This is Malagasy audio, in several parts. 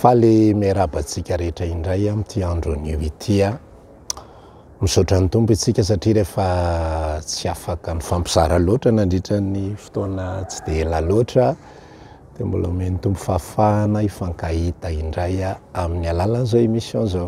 Faly miarabantsika rehetra indray amin'ity andron'io ity misaotra ny tompo itsika satria rehefa tsy afaka ny fampizara loatra nandritra ny fotoana tsy dia ela loatra dia mbola omeny tompo fahafahana hifankahita indray amin'ny alalan'izao émission zao.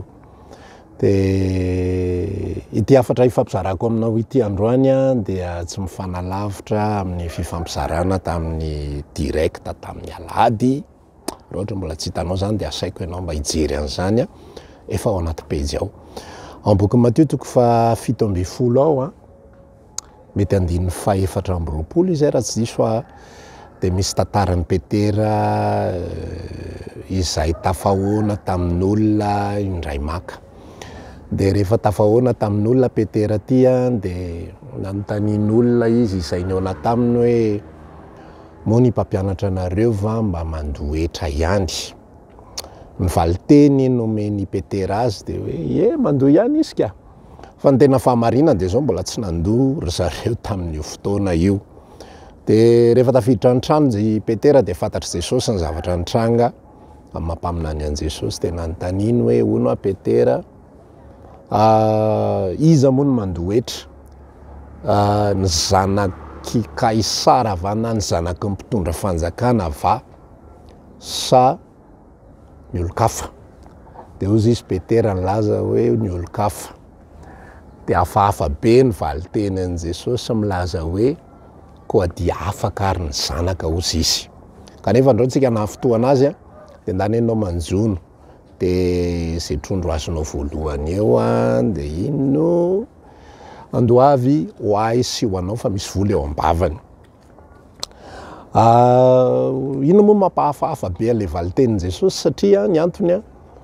Dia ity hafatra hifampizarako aminao ity androany dia tsy mifanalavitra amin'ny fifampizarana tamin'ny direct tamin'ny alady. Raha ohatra mbola tsy hitanao zany dia asaiko ianao mba hijery an'izany efa ao anaty page ao. Amboky Matio toko fa 7:10 ao mety 4:4 izay raha tsy diso dia misy tantaran'ny Petera izay tafahoana tamin'olona indray maka. Dia rehefa tafahoana tamin'olona Petera ty dia nanontanian'olona izy izay niona taminy hoe moa ny mpampianatra anareo va mba mandohetra ihany. Ny valiteny nomeny Petera azy dia hoe mandoa ihany izy ka. Fa ny tena fahamarinana dia zao mbola tsy nandoa ry zareo tamin'io fotoana io. Dia rehefa tafiditra an-trano Petera dia fantatry Jesosy ny zavatra nitranga amin'ny mampaminany an' Jesosy dia nanontaniany hoe hono Petera iza moa no mandohetra ny zanaky Kaisara va na ny zanaky mpitondra fanjakana va sa ny olo-kafa. Dia hozy izy Petera nilaza hoe ny olo-kafa. Dia hafahafa be ny valiteny an' Jesosy milaza hoe koa dia afaka ary ny zanaka hozy izy. Kanefa andreo tsika nahafotoana azy dia ndany ianao manjono dia izay trondro azonao voalohany eo dia ino andoavy hoay sy ho anao fa misy vola eo am-bavany. Ino moa mampahafahafa be an'ilay valitenin' Jesosy satria ny antony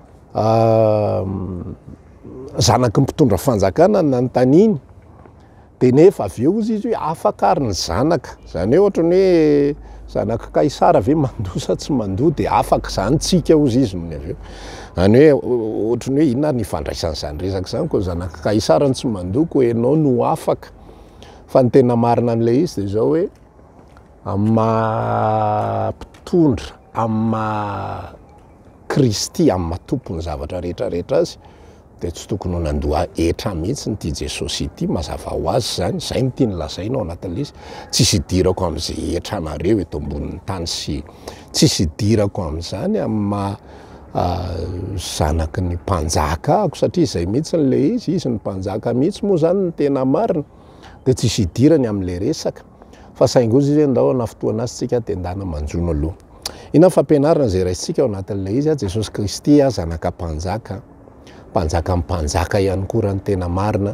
zanaky mpitondra fanjakana nanontaniany dia nefa avy eo izy hoe afaka ary ny zanaka. Zany hoe ohatrany hoe zanaky Kaisara ve mandoa sa tsy mandoa dia afaka zany tsika hozy izy ny avy eo. Zany hoe ohatrany hoe inona ny ifandraisan'izany resaka izany koa zanaky Kaisara ny tsy mandoa koa ianao no afaka. Fa ny tena marina an'ilay izy dia zao hoe amin'ny mpitondra amin'ny Kristy amin'ny tompony zavatra rehetrarehetra azy dia tsy tokony ho nandoa etra mihitsy nyity Jesosy ity mazava ho azy zany. Zay no tiany lazaina ao anatin'ilay izy. Tsisy hidirako amin'izay etranareo eto ambonin'ny tany sy tsisy hidirako amin'izany amin'ny zanaky ny mpanjaka ako satria izay mihitsy n'ilay izy ny mpanjaka mihitsy moa zany ny tena marina dia tsisy hidirany amin'ilay resaka. Fa saingy izy hoe ndao nafotoana azy tsika dia ndana manjono aloha. Ina fampianarana izay raisitsika ao anatin'ilay izy Jesosy Kristy zanaka mpanjaka. Mpanjaka mpanjaka ihany koa raha ny tena marina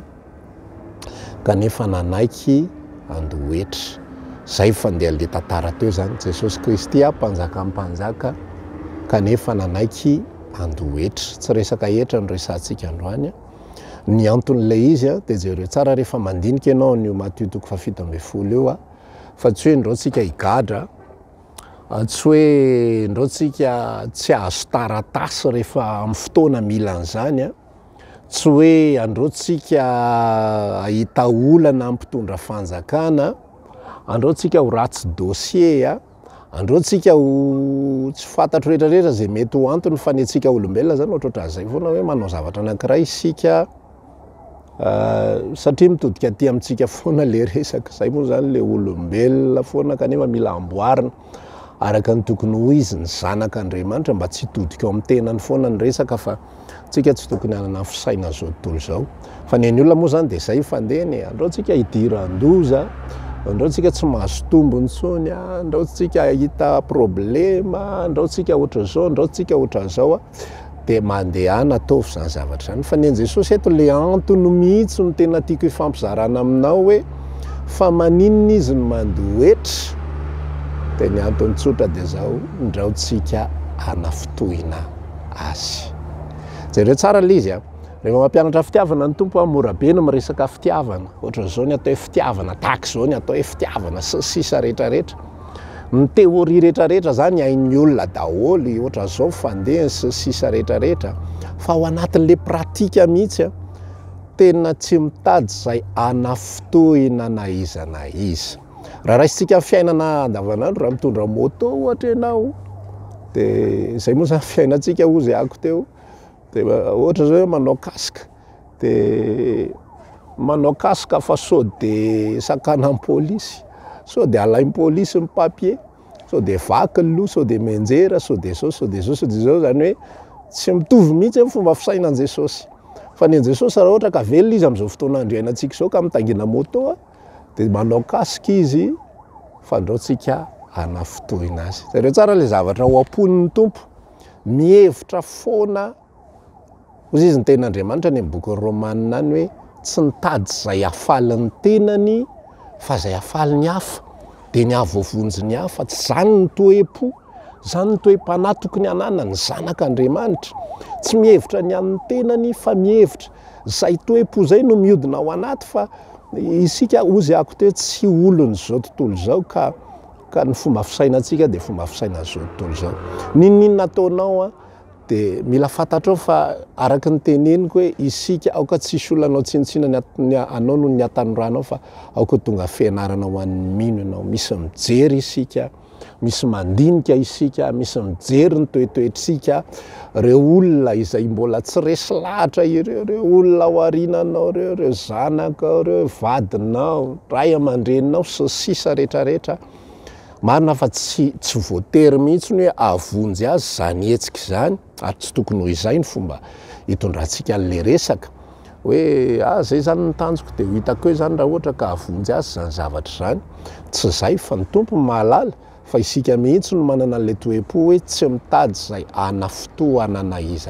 kanefa nanaiky andohetra. Zay fandeha le tantara teo zany Jesosy Kristy mpanjaka mpanjaka kanefa nanaiky andohetra. Tsy resaka hetra no resantsika androany. Ny anton'ilay izy dia jereo tsara rehefa mandinika ianao ny Matio toko fa 7:10 eo fa tsy hoe ndreo tsika higadra, tsy hoe ndreo tsika tsy ahazo taratasy rehefa amin'ny fotoana mila an'izany, tsy hoe andreo tsika ahita olana mpitondra fanjakana, andreo tsika ho ratsy dossier, andreo tsika ho tsy fantatro rehetrarehetra zay mety ho antony fa ny antsika olombelona zany ohatrohatran'izay foana hoe manao zavatra anankiray isika satria mitodika aty amintsika foana le resaka. Zay moa zany le olombelona foana kanefa mila amboarina araka ny tokony ho izy ny zanak'Andriamanitra mba tsy hitodika ao amin'ny tenany foana ny resaka fa tsika tsy tokony hanana fisaina zao tontolo zao. Fa ny olona moa zany dia zay fandehany andreo tsika hidiran-doza, andreo tsika tsy mahazo tombony intsony, andreo tsika hita problema, andreo tsika ohatra zao, andreo tsika ohatra zao dia mandehana ataovy zany zavatra zany. Fa ny an'i Jesosy eto le antony mihitsy no tena tiako hifampizarana aminao hoe fa maninona izy ny mandohetra dia ny antony tsotra dia zao ndreo tsika hanafotohina azy. Jereo tsara le izy rehefa mampianatra fitiavana ny tompo mora be no miresaka fitiavana. Ohatra zao ny atao hoe fitiavana tahaka izao ny atao hoe fitiavana sy sisa rehetrarehetra. Ny teoria rehetrarehetra zany hain'ny olona daholy ohatra zao fandehany sy sisa rehetrarehetra. Fa ao anatin'le pratika mihitsy tena tsy mitady zay hanafotohina na iza na iza. Raha raisitsika fiainana andavanandro raha mitondra moto ohatra ianao de zay moa zany fiainatsika ozy ako teo de ohatra zao manao casque de manao casque fa sao de sakana am police sao de alain police ny papier sao de vaky ny loha sao de menjera sao de sao sao de sao sao de zao zany hoe tsy mitovy mihitsy ny fomba fisaina Jesosy fa ny Jesosy raha ohatra ka velona izy am'izao fotoana andriainatsika zao ka mitangina moto de manao casque izy fandraotsika anafotohina azy zareo tsara le zavatra ho amponin'ny tompo mihevitra foana ozy izy ny ten'Andriamanitra ny bokin'ny Romanina any hoe tsy nitady zay ahafaly ny tenany fa zay ahafaly ny hafa de ny avovonjy ny hafa zany ny toe-po zany ny toe-panahy tokony anana ny zanak'Andriamanitra tsy mihevitra ny an'ny tenany fa mihevitra zay toe-po zay no mihodina ao anaty fa isika ozy ako teo tsy olony zao tontolo zao ka ny fomba fisainantsika de fomba fisaina zao tontolo zao ninona ataonao de mila fantatrao fa araky ny teneniko hoe isika aoka tsisy olonanao tsinitsina anao no ny atanoranao fa aoka tonga fianarana ho an'ny mino ianao misy mijery isika misy mandinika isika misy mijery ny toetoetrika reo olona izay mbola tsy resy lahatra ireo olona ao arinanao reo zanaka reo vadinao ray aman-dreninao sy sisa rehetrarehetra marina fa tsy voatery mihitsy ny hoe avonjy azy zany hetsika zany ary tsy tokony ho izay ny fomba hitondrantsika an'le resaka hoe zay zany ny tanjoko de hitako hoe zany raha ohatra ka avonjy azy zany zavatra zany tsy zay fa ny tompo mahalala fa isika mihitsy no manana an'le toe-po hoe tsy mitady zay anafotoana na iza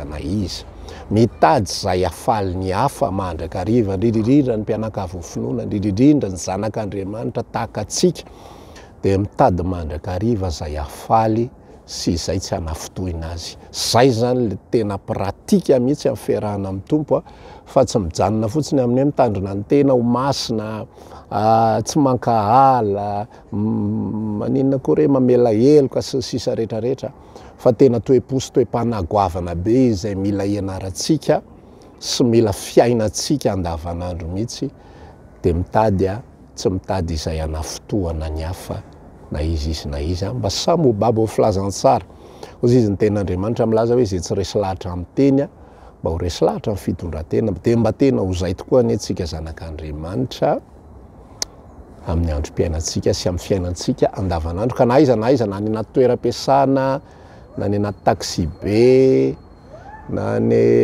mitady zay ahafaly ny hafa mandrakariva indrindrindra ny mpianakavy finoana indrindrindra ny zanak'Andriamanitra tahaka atsika de mitady mandrakariva zay ahafaly sy izay tsy anafotohina azy zay zany le tena pratika mihitsy amin'ny fiarahana amin'ny tompo fa tsy mijanona fotsiny amin'ny mitandrina ny tena ho masina tsy mankahala maninona koa re mamela heloka sy sisa rehetrarehetra fa tena toe-po sy toe-panagoavana be izay mila ianarantsika sy mila fiainatsika andavanandro mihitsy de mitady tsy mitady izay anafotoana ny hafa na izy mba samy ho baba ho filazantsara ozy izy ny ten'Andriamanitra milaza hoe zay tsy resy lahatra amin'ny teny mba ho resy lahatra amin'ny fitondran-tena de mba tena ho zay tokoa ny antsika zanak'Andriamanitra amin'ny androm-piainatsika sy amin'ny fiainatsika andavanandro ka na aiza na ny anaty toeram-piasana na ny anaty taxi be na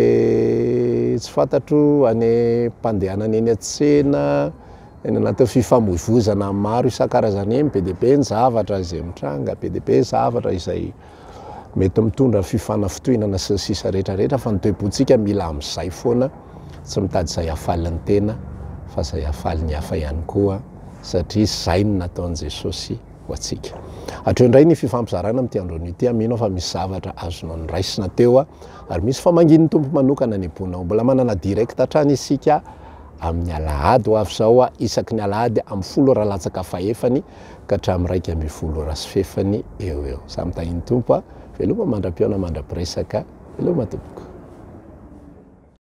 ny tsy fantatro any mpandehanana eny an-tsena eny anaty fifamoivozana maro isan-karazany eny be de be ny zavatra izay mitranga be de be zavatra izay mety mitondra fifanafotohinana sy sisa rehetrarehetra fa ny toe-pontsika mila amin'izay foana tsy mitady zay ahafaly ny tena fa zay ahafaly ny hafa ihany koa satria zay no nataon'i Jesosy ho atsika hatreo indray ny fifampizarana amin'ity androany ity mino fa misy zavatra azonao niraisina teo ary misy famangin'ny tompo manokana ny amponao mbola manana direct hatrany isika amin'ny alahady ho avy zao isaky ny alahady amin'ny 10 raha latsaka fahefany ka hatramin'ny 1 raha sy fefany eo samy tahin'ny tompo veloma mandram-piona mandram-piresaka veloma tompoko